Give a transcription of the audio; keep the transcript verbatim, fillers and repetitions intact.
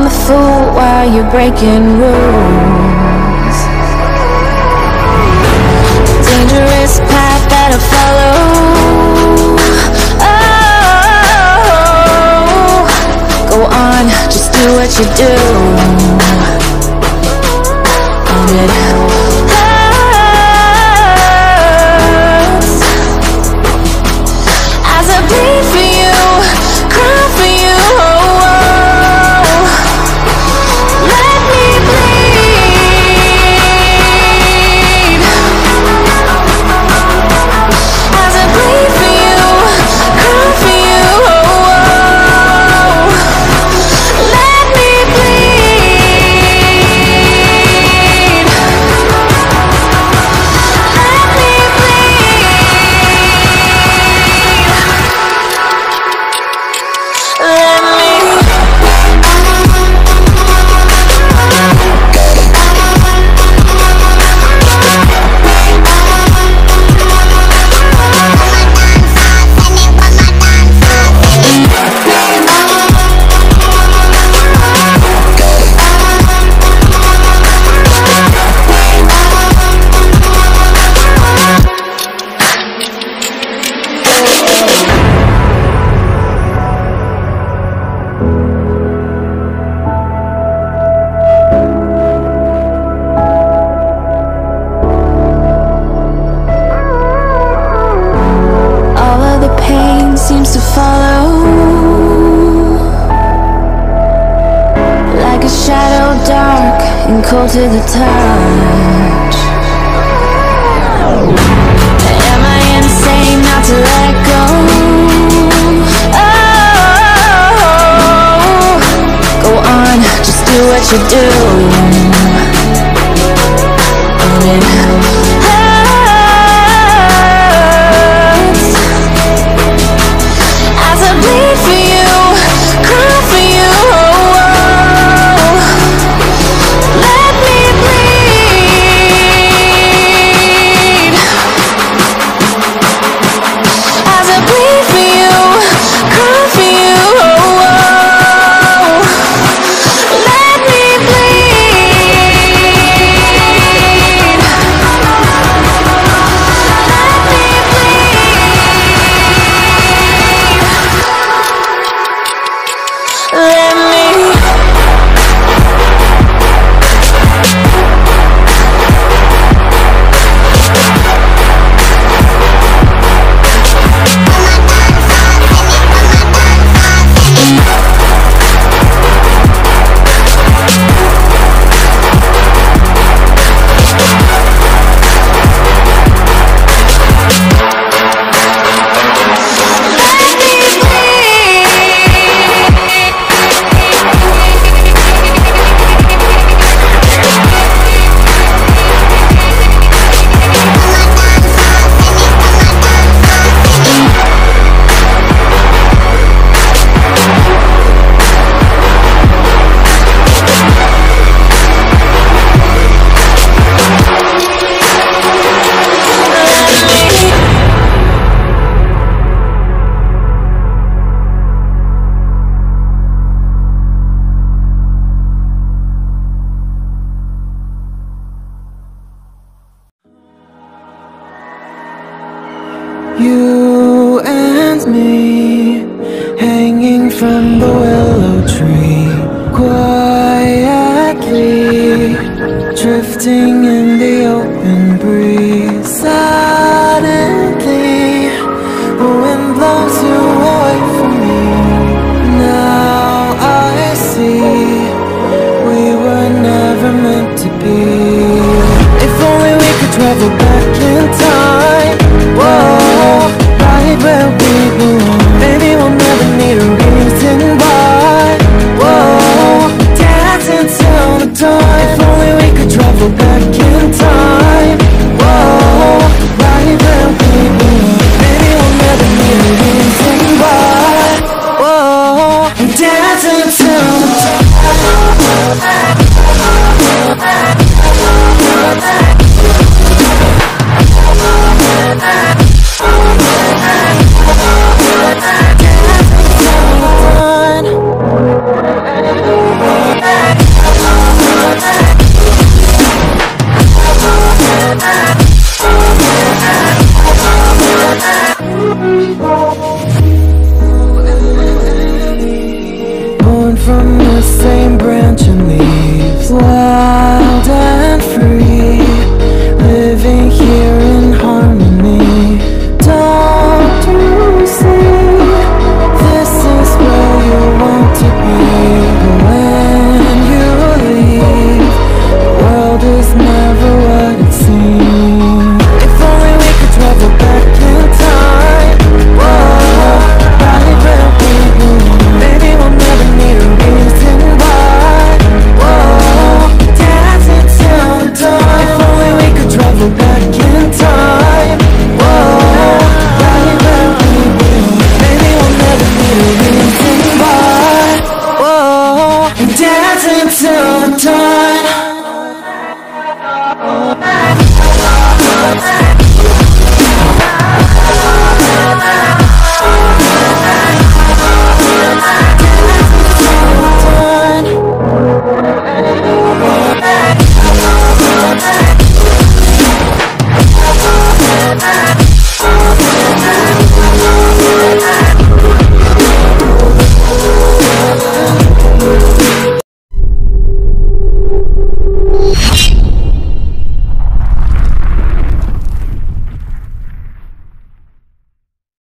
a fool while you're breaking rules. Dangerous path that I follow. Oh, go on, just do what you do. And it hurts as I bleed for you, cry for you. Oh, oh. Let me bleed as I bleed for you, cry for you. Oh, oh. Let me bleed. Let me bleed. Let me. All of the pain seems to follow like a shadow, dark and cold to the touch. Am I insane not to let go? Oh, go on, just do what you do. And it hurts as I bleed for you, cry for you. Oh, oh. Let me bleed as I bleed for you, cry for you. Oh, oh. Let me bleed. Let me bleed. Let me. You and me, hanging from the willow tree, quietly drifting in the open breeze. Suddenly, the wind blows you away from me. Now I see we were never meant to be. If only we could travel back in time. Whoa, right where we belong. Maybe we'll never need a reason why. Whoa, dance until the dawn. If only we could travel back in time. Whoa, right where we belong. Maybe we'll never need a reason why. Whoa, dance until the dawn.